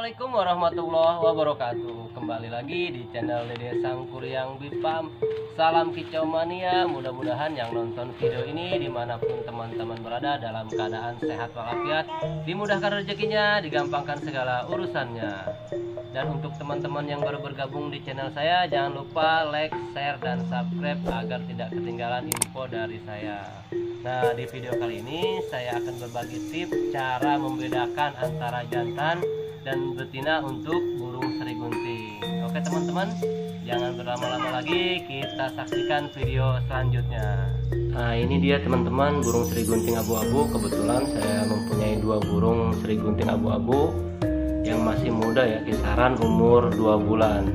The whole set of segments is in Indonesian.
Assalamualaikum warahmatullahi wabarakatuh. Kembali lagi di channel Dede Sang Kuryang Bipam. Salam kicau mania. Mudah-mudahan yang nonton video ini dimanapun teman-teman berada dalam keadaan sehat walafiat, dimudahkan rezekinya, digampangkan segala urusannya. Dan untuk teman-teman yang baru bergabung di channel saya, jangan lupa like, share, dan subscribe agar tidak ketinggalan info dari saya. Nah, di video kali ini saya akan berbagi tips cara membedakan antara jantan dan betina untuk burung seri gunting. Oke teman-teman, jangan berlama-lama lagi, kita saksikan video selanjutnya. Nah, ini dia teman-teman, burung seri gunting abu-abu. Kebetulan saya mempunyai dua burung seri gunting abu-abu yang masih muda ya, kisaran umur 2 bulan.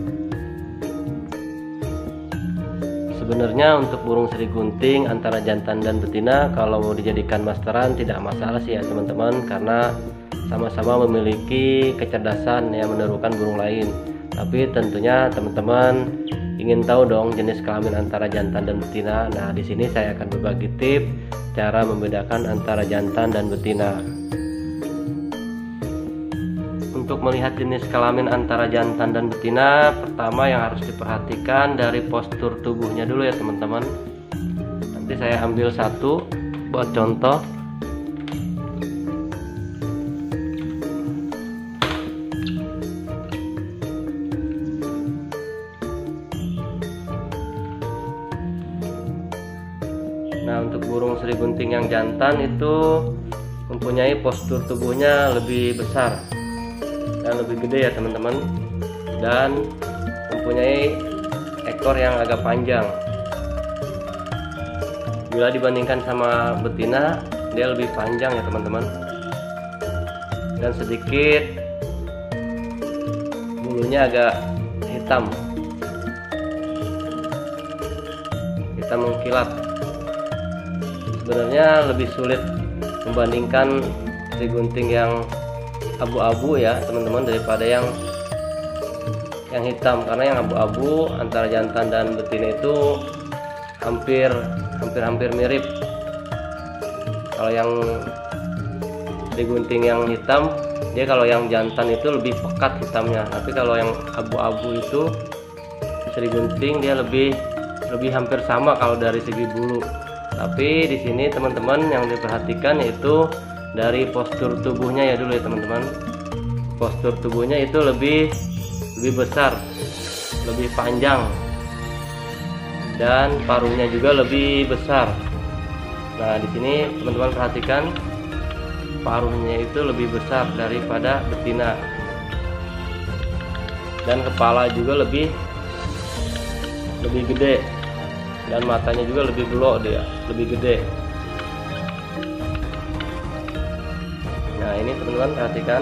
Sebenarnya untuk burung seri gunting antara jantan dan betina kalau mau dijadikan masteran tidak masalah sih ya teman-teman, karena sama-sama memiliki kecerdasan yang menirukan burung lain. Tapi tentunya teman-teman ingin tahu dong jenis kelamin antara jantan dan betina. Nah, di sini saya akan berbagi tips cara membedakan antara jantan dan betina. Untuk melihat jenis kelamin antara jantan dan betina, pertama yang harus diperhatikan dari postur tubuhnya dulu ya teman-teman. Nanti saya ambil satu buat contoh. Nah, untuk burung seri gunting yang jantan itu mempunyai postur tubuhnya lebih besar dan lebih gede ya teman-teman, dan mempunyai ekor yang agak panjang. Bila dibandingkan sama betina, dia lebih panjang ya teman-teman, dan sedikit bulunya agak hitam mengkilat. Sebenarnya lebih sulit membandingkan seri gunting yang abu-abu ya teman-teman daripada yang hitam, karena yang abu-abu antara jantan dan betina itu hampir mirip. Kalau yang seri gunting yang hitam, dia kalau yang jantan itu lebih pekat hitamnya, tapi kalau yang abu-abu itu seri gunting dia lebih hampir sama kalau dari segi bulu. Tapi di sini teman-teman yang diperhatikan yaitu dari postur tubuhnya ya dulu ya teman-teman. Postur tubuhnya itu lebih besar, lebih panjang, dan paruhnya juga lebih besar. Nah, di sini teman-teman perhatikan paruhnya itu lebih besar daripada betina, dan kepala juga lebih gede, dan matanya juga lebih belok, dia lebih gede. Nah, ini teman-teman perhatikan,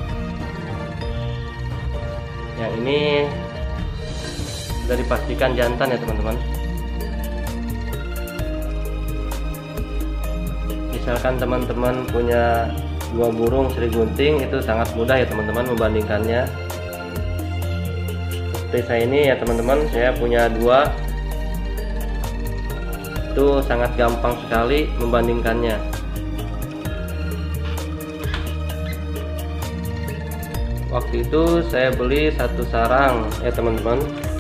yang ini sudah dipastikan jantan ya teman-teman. Misalkan teman-teman punya dua burung seri gunting, itu sangat mudah ya teman-teman membandingkannya. Seperti saya ini ya teman-teman, saya punya dua, itu sangat gampang sekali membandingkannya. Waktu itu saya beli satu sarang ya teman-teman.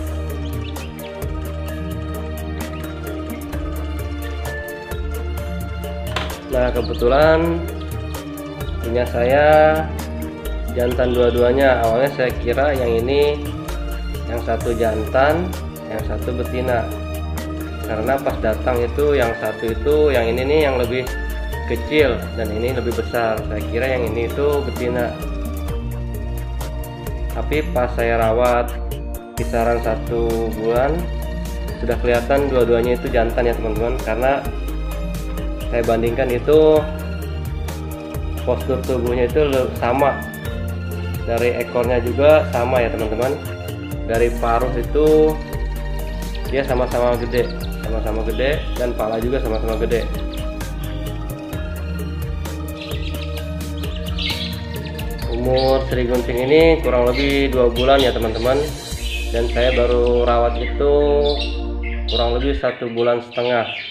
Nah, kebetulan punya saya jantan dua-duanya. Awalnya saya kira yang ini yang satu jantan, yang satu betina, karena pas datang itu yang satu itu, yang ini nih yang lebih kecil dan ini lebih besar. Saya kira yang ini itu betina. Tapi pas saya rawat kisaran 1 bulan, sudah kelihatan dua-duanya itu jantan ya teman-teman, karena saya bandingkan itu postur tubuhnya itu sama, dari ekornya juga sama ya teman-teman, dari paruh itu dia sama-sama gede, dan pala juga sama-sama gede. Umur seri gunting ini kurang lebih 2 bulan ya teman-teman, dan saya baru rawat itu kurang lebih 1,5 bulan.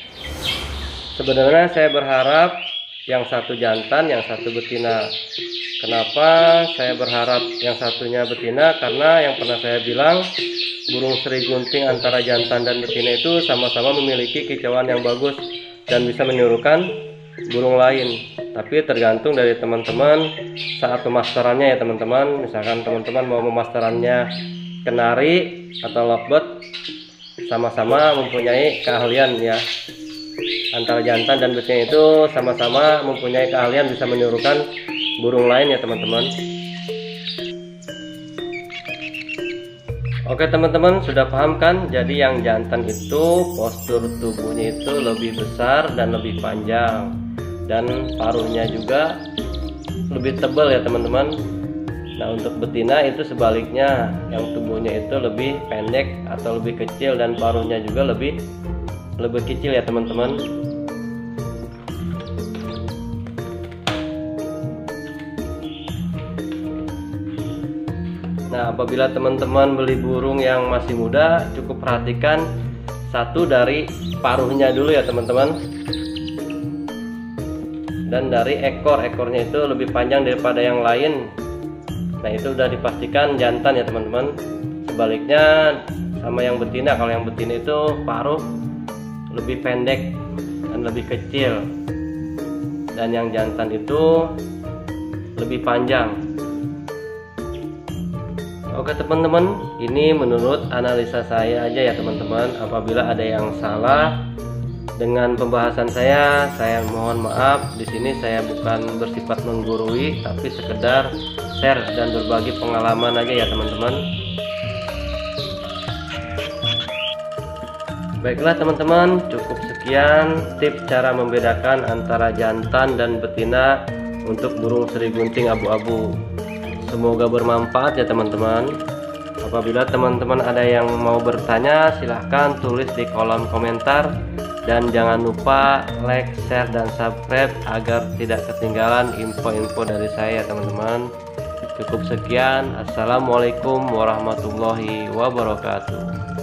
Sebenarnya saya berharap yang satu jantan, yang satu betina, Kenapa saya berharap yang satunya betina? Karena yang pernah saya bilang, burung seri gunting antara jantan dan betina itu sama-sama memiliki kicauan yang bagus dan bisa menirukan burung lain. Tapi tergantung dari teman-teman saat pemasterannya ya teman-teman. Misalkan teman-teman mau memasterannya kenari atau lovebird, sama-sama mempunyai keahlian ya. Antara jantan dan betina itu sama-sama mempunyai keahlian bisa menirukan burung lain ya teman-teman. Oke teman-teman, sudah paham kan? Jadi yang jantan itu postur tubuhnya itu lebih besar dan lebih panjang, dan paruhnya juga lebih tebal ya teman-teman. Nah untuk betina itu sebaliknya, yang tubuhnya itu lebih pendek atau lebih kecil, dan paruhnya juga lebih kecil ya teman-teman. Nah, apabila teman-teman beli burung yang masih muda, cukup perhatikan satu dari paruhnya dulu ya teman-teman. Dan dari ekornya itu lebih panjang daripada yang lain. Nah, itu udah dipastikan jantan ya teman-teman. Sebaliknya sama yang betina, kalau yang betina itu paruh lebih pendek dan lebih kecil. Dan yang jantan itu lebih panjang. Oke teman-teman, ini menurut analisa saya aja ya teman-teman. Apabila ada yang salah dengan pembahasan saya mohon maaf. Di sini saya bukan bersifat menggurui, tapi sekedar share dan berbagi pengalaman aja ya teman-teman. Baiklah teman-teman, cukup sekian tips cara membedakan antara jantan dan betina untuk burung seri gunting abu-abu. Semoga bermanfaat ya teman-teman. Apabila teman-teman ada yang mau bertanya, silahkan tulis di kolom komentar. Dan jangan lupa like, share, dan subscribe agar tidak ketinggalan info-info dari saya teman-teman. Cukup sekian. Assalamualaikum warahmatullahi wabarakatuh.